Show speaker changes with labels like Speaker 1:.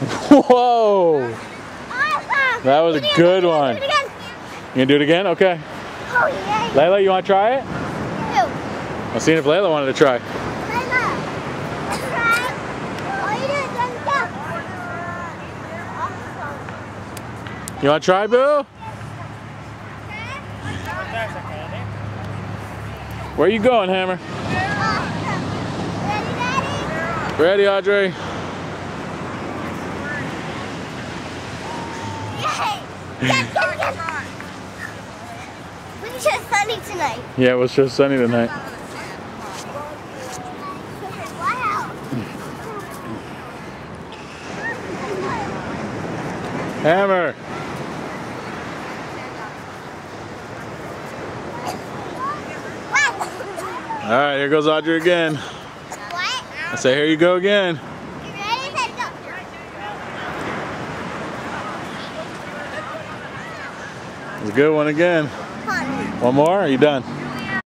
Speaker 1: Whoa!
Speaker 2: Awesome.
Speaker 1: That was a good one.
Speaker 2: Do it again.
Speaker 1: You gonna do it again? Okay.
Speaker 2: Oh, yay.
Speaker 1: Layla, you want to try it?
Speaker 2: Ew.
Speaker 1: I'll see if Layla wanted to try.
Speaker 2: Layla. Try. Oh, you did it. Awesome.
Speaker 1: You want to try, Boo? Where you going, Hammer?
Speaker 2: Ready, Daddy?
Speaker 1: Ready, Audrey?
Speaker 2: Yay! Yes, go again. It's just sunny tonight.
Speaker 1: Yeah, it was just sunny tonight.
Speaker 2: Wow.
Speaker 1: Hammer! All right, here goes Audrey again.
Speaker 2: What?
Speaker 1: I say, here you go again.
Speaker 2: You ready? Let's go.
Speaker 1: It's a good one again.
Speaker 2: Come on.
Speaker 1: One more? Are you done?